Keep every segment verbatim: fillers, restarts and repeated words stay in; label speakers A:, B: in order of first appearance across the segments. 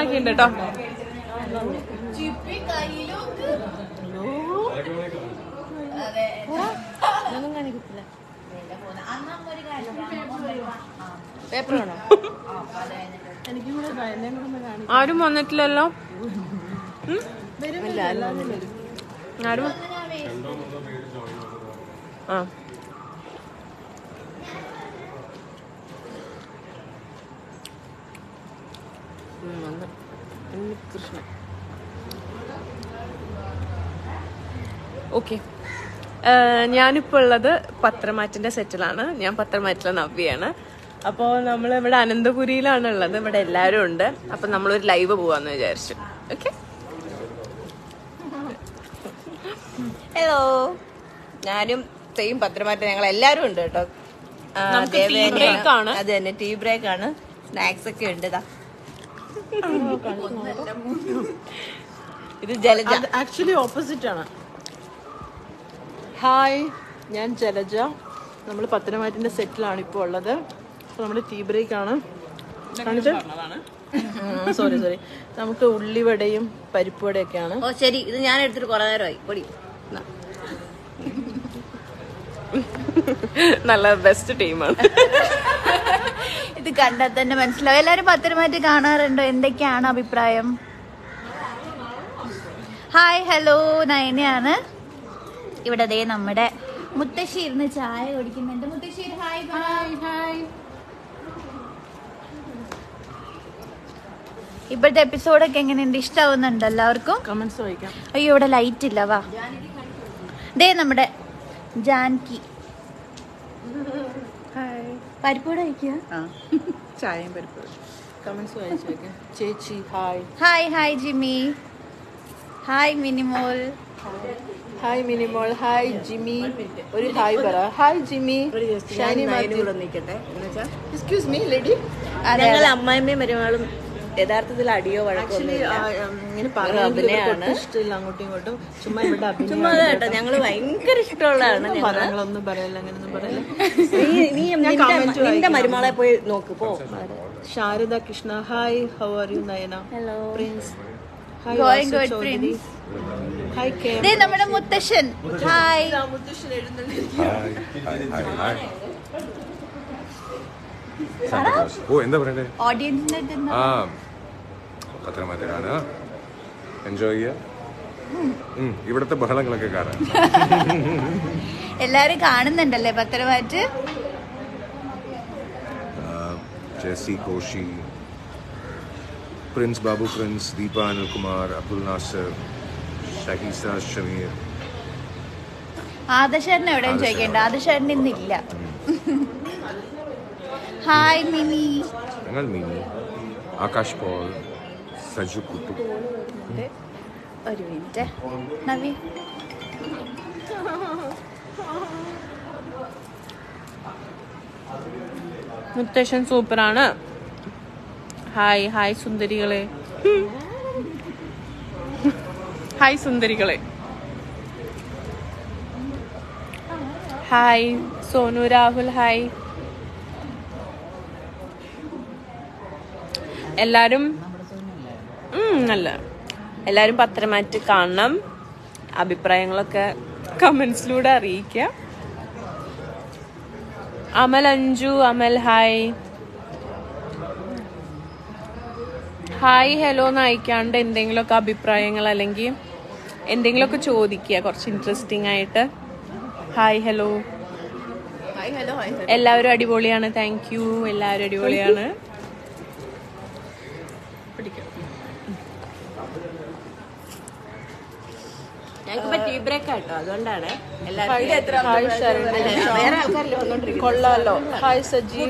A: ഓണാക്കിണ്ട് കേട്ടോ.
B: പേപ്പർ വേണോ?
A: ആരും വന്നിട്ടില്ലല്ലോ. ആരും ആ കൃഷ്ണൻ. ഓക്കെ, ഞാനിപ്പോൾ ഉള്ളത് പത്രമാറ്റിന്റെ സെറ്റിലാണ്. ഞാൻ പത്രമാറ്റിലെ നവ്യാണ്. അപ്പോൾ നമ്മൾ ഇവിടെ അനന്തപുരിയിലാണ് ഉള്ളത്. ഇവിടെ എല്ലാവരും ഉണ്ട്. അപ്പം നമ്മളൊരു ലൈവ് പോവാന്ന് വിചാരിച്ചു. ഓക്കെ,
B: ഹലോ, ഞാനും സെയിം പത്രമാറ്റം ഞങ്ങൾ എല്ലാരും ഉണ്ട് കേട്ടോ. അത് തന്നെ, ടീ ബ്രേക്ക് ആണ്. സ്നാക്സ് ഒക്കെ ഉണ്ട്. ഇത് ജലജ,
C: ആക്ച്വലി ഓപ്പോസിറ്റ് ആണ്. ഹായ്, ഞാൻ ജലജ. നമ്മൾ പത്തനംതിട്ട സെറ്റിലാണ് ഇപ്പോൾ ഉള്ളത്. അപ്പോൾ നമ്മൾ ടീ ബ്രേക്ക് ആണ്. സോറി സോറി നമുക്ക് ഉള്ളിവടയും പരിപ്പുവടയൊക്കെയാണ്.
B: ഓ ശരി, ഇത് ഞാൻ എടുത്തിട്ട് കുറെ നേരമായി. പൊടി
A: നല്ല ബെസ്റ്റ് ടീമാണ്.
D: ഇത് കണ്ടാൽ തന്നെ മനസ്സിലാവും. എല്ലാരും പത്തനംതിട്ട കാണാറുണ്ടോ? എന്തൊക്കെയാണ് അഭിപ്രായം? ഹായ്, ഹലോ, നയനയാണ്. ഇവിടെ ദേ നമ്മുടെ മുത്തശ്ശി ഇരുന്ന് ചായ കുടിക്കുന്നുണ്ട്. മുത്തശ്ശി ഹായ്. Hi hi. ഇപ്പോഴത്തെ എപ്പിസോഡൊക്കെ എങ്ങനെയുണ്ട്? ഇഷ്ടാവുന്നുണ്ട് എല്ലാവർക്കും?
C: കമന്റ്സ് വായിക്കാം.
D: അയ്യോ, ഇവിടെ ലൈറ്റ് ഇല്ല. വാ, ദേ നമ്മുടെ ജാൻകി. പരിപ്പൂടെ കഴിക്കുക.
C: ചായയും പരിപ്പ്. കമന്റ്സ് വായിച്ചു വെക്കാം. ചേച്ചി hi.
D: Hi hi Jimmy. Hi Minimol.
C: Hi Minimol. Hi Jimmy. ഒരു ഹായ് പറ. Hi Jimmy. ഷൈനി
B: നിൽക്കട്ടെ.
C: Excuse me lady.
B: ഞങ്ങൾ അമ്മായിമ്മയും മരുമകളും യഥാർത്ഥത്തിൽ അടിയോ വഴക്കോ
C: ഇങ്ങനെ പറയാൻ ഇഷ്ടമില്ല അങ്ങോട്ടും ഇങ്ങോട്ടും. ചുമ്മാ ഇവിടെ
B: ചുമ്മാ കേട്ടോ, ഞങ്ങള് ഭയങ്കര ഇഷ്ടമുള്ളതാണ്.
C: ഞങ്ങളൊന്നും പറയല്ല, അങ്ങനെയൊന്നും പറയല്ല.
B: നിന്റെ മരുമകളെ പോയി നോക്ക് പോ.
C: Sharada Krishna hi. How are you Nayana?
D: Hello
C: Prince.
D: Going good, Prince.
C: Hi K.
D: ദേ നമ്മുടെ മുത്തശ്ശൻ. ഹായ്.
E: ഓ എന്താ പറയണ്ടേ?
D: ഓഡിയൻസിന്റെ
E: ആ പത്തനംതിട്ടയാണ്. എൻജോയ് ചെയ്യാ. ഇവിടത്തെ ബഹളങ്ങളൊക്കെ കാണാൻ
D: എല്ലാരും കാണുന്നുണ്ടല്ലേ Pathanamthitta?
E: Jessy Koshy, Prince Babu Prince, Deepa Anilkumar, Abdul Nasar, Shahiza Shameer.
D: ആദശേട്ടൻ എവിടെയും ചോദിക്കണ്ട. ആദശേട്ടൻ ഇന്നില്ല. ഹായ് മിനി.
E: ഞങ്ങൾ മിനി, ആകാശ് പോൾ, സജു കുട്ടു.
D: ഒരു മിനിറ്റ് നവി.
A: മുത്തശ്ശൻ സൂപ്പറാണ്. ഹായ് ഹായ് സുന്ദരികളെ. ഹായ് സുന്ദരികളെ. ഹായ് സോനു രാഹുൽ. ഹായ് എല്ലാരും. അല്ല, എല്ലാരും പത്രമാറ്റ് കാണണം. അഭിപ്രായങ്ങളൊക്കെ കമന്റ്സിലൂടെ അറിയിക്കുക. Amal Anju. Amal hi. Hi hello എന്ന് അയക്കാണ്ട് എന്തെങ്കിലുമൊക്കെ അഭിപ്രായങ്ങൾ അല്ലെങ്കിൽ എന്തെങ്കിലുമൊക്കെ ചോദിക്കുക, കുറച്ച് ഇൻട്രസ്റ്റിംഗ് ആയിട്ട്. Hi hello. എല്ലാവരും അടിപൊളിയാണ്. Thank you. എല്ലാവരും അടിപൊളിയാണ്.
B: ഞങ്ങൾക്ക് ടീ ബ്രേക്ക് ആട്ടോ, അതുകൊണ്ടാണ്
C: കൊള്ളാലോ. Hi Saji.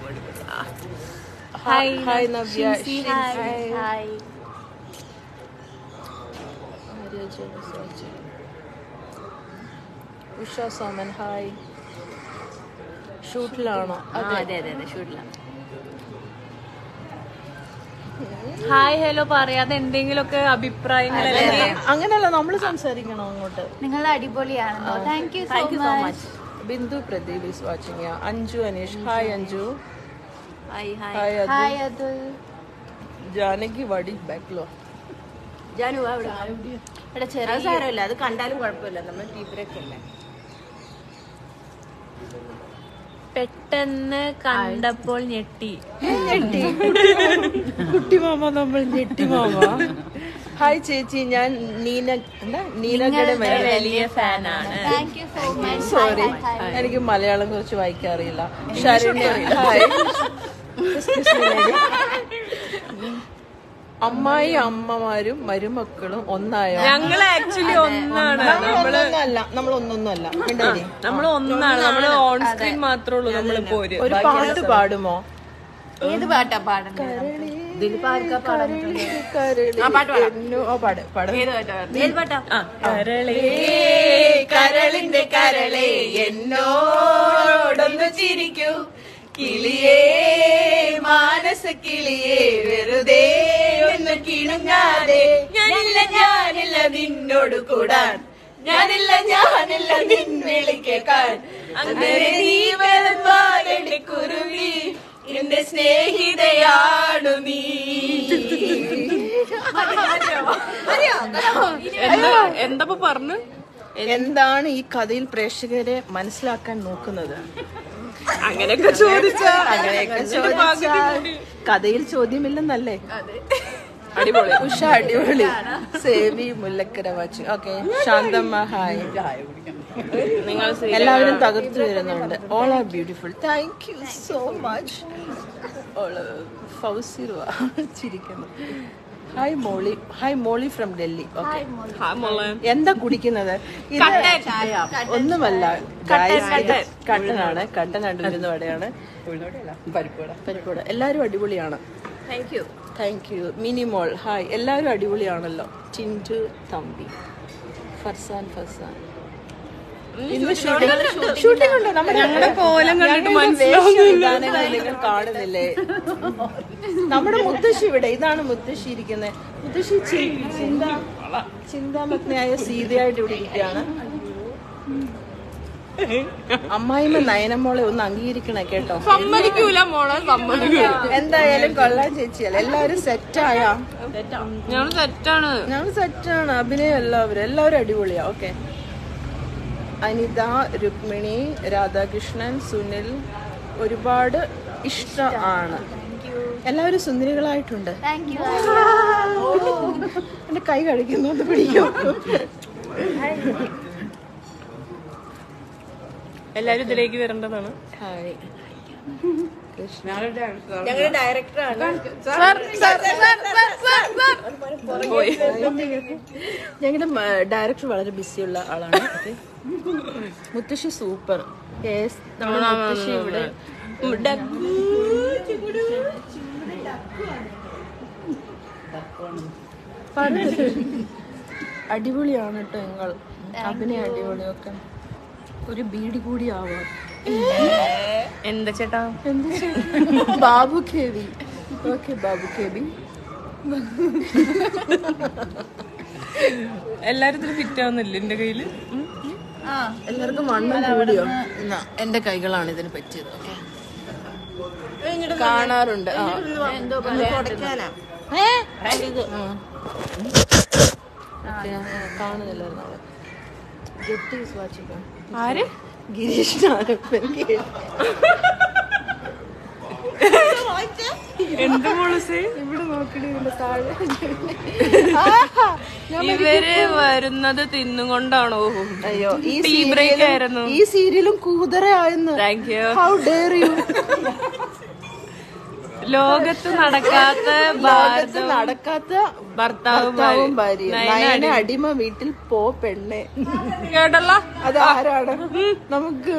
C: Hi hi Navya.
D: Hi.
C: Usha Soman hi. ഷൂട്ടിലാണോ?
B: അതെ അതെ അതെ ഷൂട്ടിലാണ്.
A: ഹായ് ഹലോ പറയാതെ എന്തെങ്കിലുമൊക്കെ അഭിപ്രായങ്ങൾ
C: അങ്ങനെയല്ല, നമ്മൾ സംസാരിക്കണോ അങ്ങോട്ട്?
D: നിങ്ങൾ അടിപൊളിയാണല്ലോ. Thank you so much.
C: Bindu Pradeep is watching. Anju Aneesh hi. Anju
B: hi.
C: Hi.
D: Hi Athul.
C: Janaki വടി ബാക്കിലോ
B: ജാനു വാ ഇവിടെ.
C: ഇവിടെ ചെറിയ
B: അത് സാരമില്ല, അത് കണ്ടാലും കുഴപ്പമില്ല, നമ്മൾ ടീ ബ്രേക്ക് അല്ലേ.
A: പെട്ടെന്ന് കണ്ടപ്പോൾ ഞെട്ടി.
C: ഞെട്ടി കുട്ടി മാമ നമ്മൾ ഞെട്ടി മാമ. ഹായ് ചേച്ചി, ഞാൻ നീന എന്താ നീലഗഡ
A: വലിയ ഫാനാണ്.
D: Thank you so much.
C: Sorry, എനിക്ക് മലയാളം കുറച്ച് വായിക്കാറിയില്ല. ശരണ്യ ഹായ്. അമ്മായി അമ്മമാരും മരുമക്കളും ഒന്നായോ?
A: ഞങ്ങൾ ആക്ച്വലി ഒന്നാണ്.
C: നമ്മളൊന്നല്ല, നമ്മൾ ഒന്നൊന്നും അല്ല.
A: നമ്മൾ ഒന്നാണ്. നമ്മള് ഓൺ സ്ക്രീൻ മാത്രമേ ഉള്ളൂ. നമ്മള് പോര്.
C: ഒരു പാട്ട് പാടുമോ?
D: ഏത് പാട്ടാ പാടുന്നത്?
A: കരളേ കരളിന്റെ കരളേ എന്നോടൊന്ന് ചിരിക്കൂ, കിളിയേ മാനസ കിളിയേ വെറുതെ ഒന്ന് കിണുങ്ങാതെ. ഞാനില്ല ഞാനില്ല നിന്നോട് കൂടാൻ, ഞാനില്ല ഞാനില്ല നിൻ വിളി കേൾക്കാൻ. അങ്ങനെ നീ വരുമ്പാലെന്റെ കുരുവി, എന്റെ സ്നേഹിതയാണു നീ. എന്താ പറഞ്ഞു?
C: എന്താണ് ഈ കഥയിൽ പ്രേക്ഷകരെ മനസ്സിലാക്കാൻ നോക്കുന്നത്?
A: അങ്ങനെയൊക്കെ ചോദിച്ചാ
C: അങ്ങനെയൊക്കെ ചോദിച്ചാൽ കഥയിൽ ചോദ്യമില്ലെന്നല്ലേ?
A: അടിപൊളി.
C: ഉഷ അടിപൊളി. Savi Mullakkara watch. Okay, Shanthamma hi.
A: നിങ്ങൾ
C: എല്ലാവരും തകർത്തു വരുന്നുണ്ട്. All are beautiful. Thank you so much. ഫൗസിറുവ ചിരിക്കുന്നു. Hi Molly. Hi Molly from Delhi. Okay, എന്താ കുടിക്കുന്നത്? ഇത് ഒന്നുമല്ല, കട്ടനാണ്. കട്ടൻ അണ്ടിരുന്ന വടയാണ്. പരിപ്പുവട. പരിപ്പുവട. എല്ലാവരും അടിപൊളിയാണ്.
B: Thank you.
C: Thank you. Minimol hi. എല്ലാവരും അടിപൊളിയാണല്ലോ. ചിൻറ്റു തമ്പി. ഫർസാൻ ഫർസാൻ. ഇന്ന് ഷൂട്ടിംഗ് ഉണ്ട്. നമ്മുടെ
A: കോലം കണ്ടിട്ട്
C: വേഷവിധാനങ്ങൾ നിങ്ങൾ കാണുന്നില്ലേ? നമ്മുടെ മുത്തശ്ശി ഇവിടെ. ഇതാണ് മുത്തശ്ശി ഇരിക്കുന്നത്. മുത്തശ്ശി ചിന്ത ചിന്താമഗ്നയായ സീതയായിട്ട് ഇവിടെ ഇരിക്കുകയാണ്. അമ്മായിമ്മ നയനമോളെ ഒന്ന് അംഗീകരിക്കണേ കേട്ടോ.
A: സമ്മതിക്കൂല മോളെ, സമ്മതിക്കൂല.
C: എന്തായാലും കൊള്ളാൻ ചേച്ചിയല്ല. എല്ലാവരും സെറ്റായ?
A: ഞങ്ങൾ സെറ്റാണ്.
C: ഞങ്ങൾ സെറ്റാണ്. അഭിനയം എല്ലാവരും എല്ലാവരും അടിപൊളിയാ. ഓക്കെ, അനിത, രുക്മിണി, രാധാകൃഷ്ണൻ, സുനിൽ ഒരുപാട് ഇഷ്ടമാണ്. എല്ലാവരും സുന്ദരികളായിട്ടുണ്ട്. എന്റെ കൈ കഴിക്കുന്നോണ്ട് പിടിക്കും.
A: എല്ലാരും ഇതിലേക്ക് വരേണ്ടതാണ്.
C: ഹായ്.
B: ഞങ്ങളുടെ ഡയറക്ടറാണ്.
C: ഞങ്ങളുടെ ഡയറക്ടർ വളരെ ബിസിയുള്ള ആളാണ്. മുത്തശ്ശി സൂപ്പർ. നമ്മുടെ മുത്തശ്ശി ഇവിടെ അടിപൊളിയാണ് കേട്ടോ. ഞങ്ങൾ അഭിനയ അടിപൊളിയൊക്കെ. ഒരു ബീഡി കൂടി ആവാം.
A: എന്താ ചേട്ടാ?
C: എന്താ ചേട്ടാ? Babu K V. Okay, Babu K V.
A: എല്ലാരും ഇതിന് ഫിറ്റ് ആവുന്നില്ല എന്റെ കയ്യില്.
C: എല്ലാവർക്കും വണ്ണം കൂടിയോ? എന്റെ കൈകളാണ് ഇതിന് പറ്റിയത്. ഓക്കെ, കാണാറുണ്ട്. ആ, കാണുന്നില്ലായിരുന്നു.
A: ആര്?
C: ഗിരീഷ് നാരപ്പൻ.
A: എന്ത് പോളിസി?
C: ഇവിടെ നോക്കണേ, ഇതിന്റെ താഴെ.
A: ഇവര് വരുന്നത് തിന്നുകൊണ്ടാണോ?
C: അയ്യോ, ഈ
A: ടീ ബ്രേക്ക് ആയിരുന്നു.
C: ഈ സീരിയലും കൂതറയായിരുന്നു.
A: Thank you.
C: How dare you.
A: ലോകത്ത് നടക്കാത്ത
C: ലോകത്ത് നടക്കാത്ത
A: ഭർത്താവും
C: ഭർത്താവും ഭാര്യയും. നയന അടിമ വീട്ടിൽ പോ പെണ്ണെ.
A: കേട്ടല്ല?
C: അത് ആരാണ്? നമുക്ക്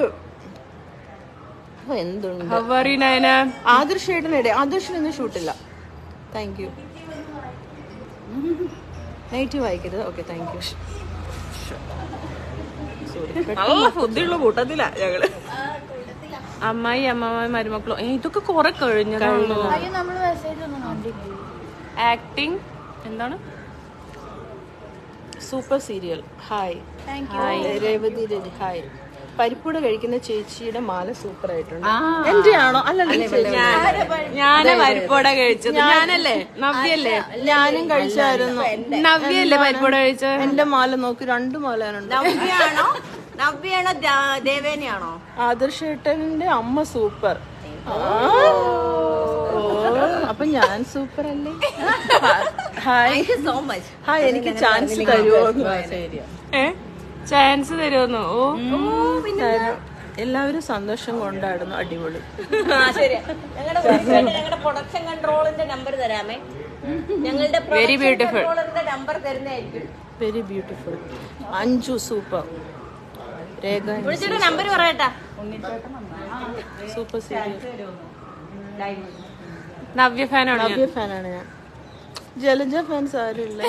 C: എന്തുണ്ട്? ആദർശേട്ടനിടെ. ആദർശനൊന്നും ഷൂട്ടില്ല. Thank you. നൈറ്റ് വായിക്കരുത്. Okay, thank you.
A: നല്ല ബുദ്ധിയുള്ള കൂട്ടത്തിലാ ഞങ്ങള്. അമ്മായി അമ്മായി മരുമക്കളോ ഇതൊക്കെ കൊറേ കഴിഞ്ഞതാണല്ലോ. ആക്ടിങ് എന്താണ്?
C: Super serial. Hi. Hi Revathi. Hi. പരിപ്പൂട കഴിക്കുന്ന ചേച്ചിയുടെ മാല സൂപ്പർ ആയിട്ടുണ്ട്. എന്റെ ആണോ? അല്ലല്ല,
A: ഞാന് പരിപ്പോട കഴിച്ചത്. ഞാനല്ലേ? നവ്യല്ലേ?
C: ഞാനും കഴിച്ചായിരുന്നു.
A: നവ്യല്ലേ പരിപ്പോട കഴിച്ചത്?
C: എന്റെ മാല നോക്കി, രണ്ട് മാലാനുണ്ട്.
B: നവ്യാണോ നവ്യാണോ ദേവേനയാണോ?
C: ആദർശേട്ടന്റെ അമ്മ സൂപ്പർ. അപ്പൊ ഞാൻ സൂപ്പർ അല്ലേ? Hi
B: so much.
C: ഹായ്, എനിക്ക് ചാൻസ് തരുമോ?
A: A chance തരുമെന്നോ? ഓ
C: എല്ലാവരും സന്തോഷം കൊണ്ടാടുന്നു. അടിപൊളി.
B: ഞങ്ങളുടെ പ്രൊഡക്ഷൻ കൺട്രോളിന്റെ നമ്പർ തരാമേ. ഞങ്ങളുടെ
A: വെരി ബ്യൂട്ടിഫുൾ
B: നമ്പർ തരുന്നതായിരിക്കും.
C: Very beautiful. Anju super. Rekha
B: വിളിച്ചിട്ട് നമ്പർ പറയട്ടാ.
C: Super serial.
A: നവ്യ ഫാനാണ്.
C: നവ്യ ഫാനാണ് ഞാൻ. ജലജ ഫാൻസ് ആരുമില്ല.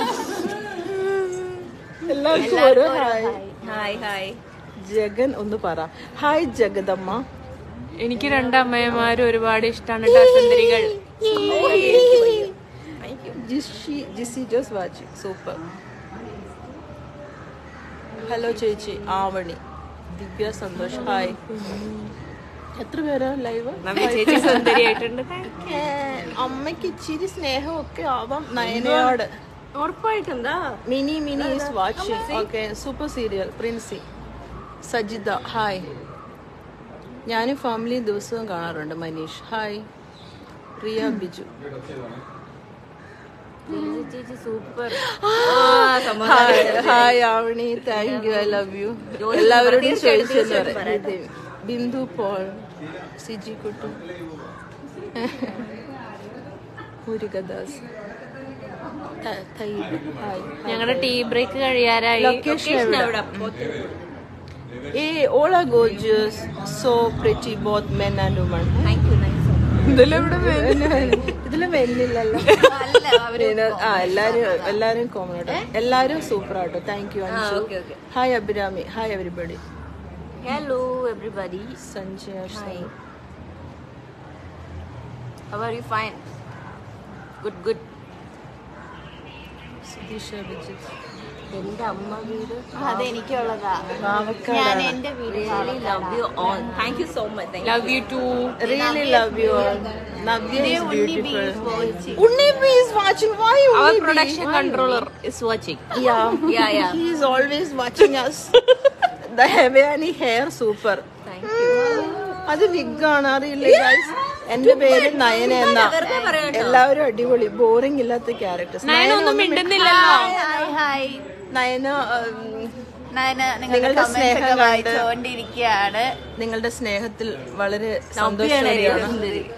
C: എല്ലാവർക്കും ഓരോ ഹായ്.
B: Hi hi.
C: ജഗൻ ഒന്ന് പറ. ഹായ് ജഗദമ്മ.
A: എനിക്ക് രണ്ടമ്മയന്മാരും ഒരുപാട് ഇഷ്ടമാണ് കേട്ടോ സുന്ദരികൾ.
C: Jishi Jisi Jose watch super. Hello ചേച്ചി ആവണി. ദിവ്യ സന്തോഷ് ഹായ്. എത്ര പേരാ ലൈവ്?
A: നവ്യ ചേച്ചി സുന്ദരിയായിട്ടുണ്ട്.
C: അമ്മയ്ക്ക് ഇച്ചിരി സ്നേഹമൊക്കെ ആവാം നയനയോട്.
A: ഉറപ്പായിട്ടുണ്ടാ.
C: Mini Mini is watching. Okay, super serial. Princy Sajitha hi. ഞാനും ഫാമിലി ദിവസവും കാണാറുണ്ട്. Manish hi. Riya Biju
A: super.
C: Hi Avani. Thank you. I love you. എല്ലാവരോടും ചോദിച്ചു. ബിന്ദു പോൾ സിജി കുട്ടു മുരുകദാസ്
A: ഞങ്ങളുടെ ടീ ബ്രേക്ക് കഴിയാറായി.
C: ലൊക്കേഷൻ എവിടെ? Ah all are gorgeous, so pretty both men and women. ഇതില് മെന്നില്ലല്ലോ. ആ എല്ലാരും എല്ലാരും കോമൺ ആട്ടോ. എല്ലാരും സൂപ്പർ ആട്ടോ. Thank you Anju. Hi Abhirami. Hi everybody.
B: Hello everybody.
C: Sanjay.
B: Hi. How are you? Fine. Good good.
C: Sudheesha Vijith.
B: എന്റെ അമ്മ വീട്
D: അതെനിക്കുള്ളതാ. ഞാൻ എന്റെ വീട്
B: love you all. Thank you so much.
A: Love you too.
C: Really love you all. Navya is beautiful. Unni B is watching. Why Unni
A: Our
C: B?
A: production controller is watching.
C: Yeah.
B: Yeah, yeah.
C: He is always watching us. The Havani hair super.
B: Thank you.
C: അത് wig ആണ്, അറിയില്ലേ guys? എന്റെ പേര് നയന എന്നാ. എല്ലാവരും അടിപൊളി boring ഇല്ലാത്ത characters.
A: ഞാനൊന്നും മിണ്ടുന്നില്ലല്ലോ.
D: Hi hi.
C: നയന
D: നയന
C: നിങ്ങളുടെ
D: നിങ്ങളുടെ
C: സ്നേഹം
D: സ്നേഹം
C: കണ്ട്
D: വായിച്ചുകൊണ്ടിരിക്കുകയാണ്.
C: നിങ്ങളുടെ സ്നേഹത്തിൽ വളരെ സന്തോഷമാണ്.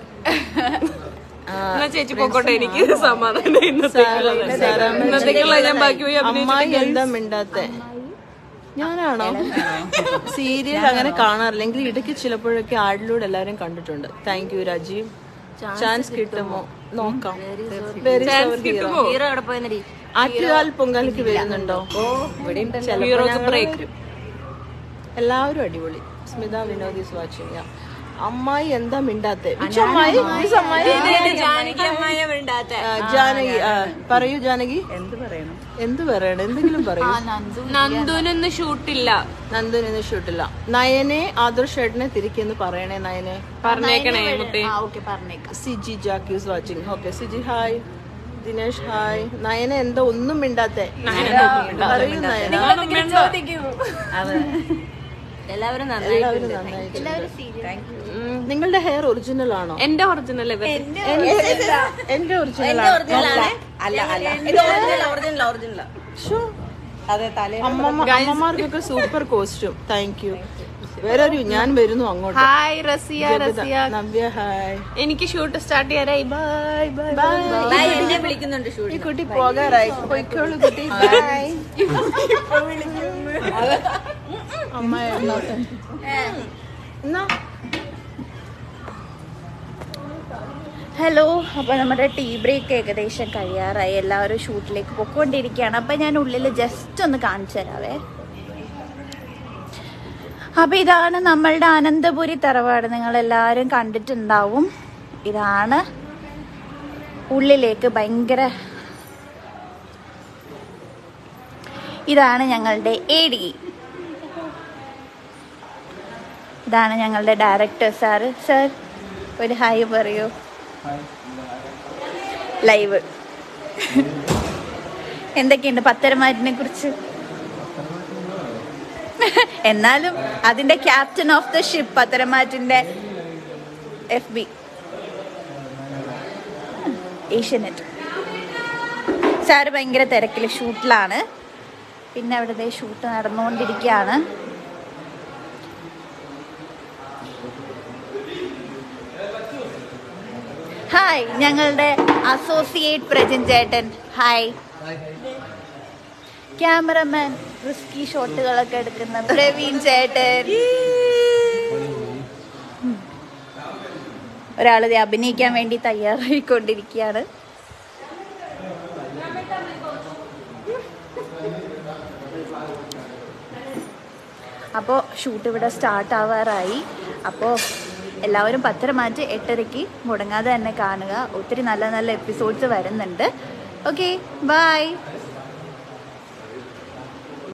A: എന്നാ ചേച്ചി പൊക്കോട്ടെ, എനിക്ക് സമാധാനം. ഇന്നത്തേക്കുള്ള ഞാൻ ബാക്കി പോയി
C: അമ്മായി എന്താ മിണ്ടാത്തെ? ഞാനാണോ? സീരിയൽ അങ്ങനെ കാണാറില്ലെങ്കിൽ ഇടയ്ക്ക് ചിലപ്പോഴൊക്കെ ആഡിലൂടെ എല്ലാവരും കണ്ടിട്ടുണ്ട്. Thank you Rajeev. ചാൻസ് കിട്ടുമോ നോക്കാം.
B: ഹീറോ അവിടെ പോയി.
C: ആറ്റുകാൽ പൊങ്കാലയ്ക്ക് വരുന്നുണ്ടോ? എല്ലാവരും അടിപൊളി. Smitha Vinod is watching. അമ്മായി എന്താ മിണ്ടാത്തെ? ജാനകി പറയൂ. ജാനകി എന്ത് പറയണം? എന്ത് പറയണം? എന്തെങ്കിലും പറയൂ.
A: നന്ദുനൊന്ന് ഷൂട്ടില്ല.
C: നന്ദുനൊന്ന് ഷൂട്ടില്ല. നയനെ ആദർശേട്ടനെ തിരിക്കെന്ന് പറയണേ. നയനെ
A: പറഞ്ഞേക്കണേ മുത്തേ.
C: Siji Jacques watching. Okay Siji hi. Dinesh hi. Nayana എന്താ ഒന്നും മിണ്ടാത്തെ? പറയൂ നയന.
B: എല്ലാവരും
C: എല്ലാവരും നന്നായിട്ട്. നിങ്ങളുടെ ഹെയർ ഒറിജിനൽ ആണോ?
A: എന്റെ ഒറിജിനൽ.
C: എന്റെ ഒറിജിനൽ അമ്മമാർക്കൊക്കെ സൂപ്പർ കോസ്റ്റ്യൂം. Thank you. വേറെ ഒരു ഞാൻ വരുന്നു അങ്ങോട്ട്.
A: ഹായ് റസിയ. റസിയ
C: നവ്യ ഹായ്.
A: എനിക്ക് ഷൂട്ട് സ്റ്റാർട്ട് ചെയ്യാറായി. Bye bye
C: bye.
B: എന്നെ വിളിക്കുന്നുണ്ട്.
C: ഈ കുട്ടി പോകാറായി. പോയിക്കോളൂ കുട്ടി. ബൈ. അമ്മ എന്നാ
D: ഹലോ. അപ്പോൾ നമ്മുടെ ടീ ബ്രേക്ക് ഏകദേശം കഴിയാറായി. എല്ലാവരും ഷൂട്ടിലേക്ക് പൊയ്ക്കൊണ്ടിരിക്കുകയാണ്. അപ്പം ഞാൻ ഉള്ളിൽ ജസ്റ്റ് ഒന്ന് കാണിച്ചു തരാവേ. അപ്പം ഇതാണ് നമ്മളുടെ അനന്തപുരി തറവാട്. നിങ്ങളെല്ലാവരും കണ്ടിട്ടുണ്ടാവും. ഇതാണ് ഉള്ളിലേക്ക് ഭയങ്കര. ഇതാണ് ഞങ്ങളുടെ എ ഡി. ഇതാണ് ഞങ്ങളുടെ ഡയറക്ടർ സാറ്. സാർ ഒരു ഹായ് പറയൂ. ലൈവ് എന്തൊക്കെയുണ്ട് പത്തരമാറ്റിനെ കുറിച്ച്? എന്നാലും അതിന്റെ ക്യാപ്റ്റൻ ഓഫ് ദ ഷിപ്പ് പത്തരമാറ്റിന്റെ എഫ് ബി ഏഷ്യാനെറ്റ്. സാറ് ഭയങ്കര തിരക്കിൽ ഷൂട്ടിലാണ്. പിന്നെ അവിടുത്തെ ഷൂട്ട് നടന്നുകൊണ്ടിരിക്കുകയാണ്. ഹായ് ഞങ്ങളുടെ അസോസിയേറ്റ് പ്രജിൻ ചേട്ടൻ. ഹായ്. ക്യാമറമാൻ റിസ്കി ഷോട്ടുകളൊക്കെ എടുക്കുന്ന പ്രവീൺ ചേട്ടൻ. ഒരാളത് അഭിനയിക്കാൻ വേണ്ടി തയ്യാറായിക്കൊണ്ടിരിക്കുകയാണ്. അപ്പോൾ ഷൂട്ട് ഇവിടെ സ്റ്റാർട്ട് ആവാറായി. അപ്പോൾ എല്ലാവരും പത്തരമാറ്റ് എട്ടരയ്ക്ക് മുടങ്ങാതെ തന്നെ കാണുക. ഒത്തിരി നല്ല നല്ല എപ്പിസോഡ്സ് വരുന്നുണ്ട്. Okay by.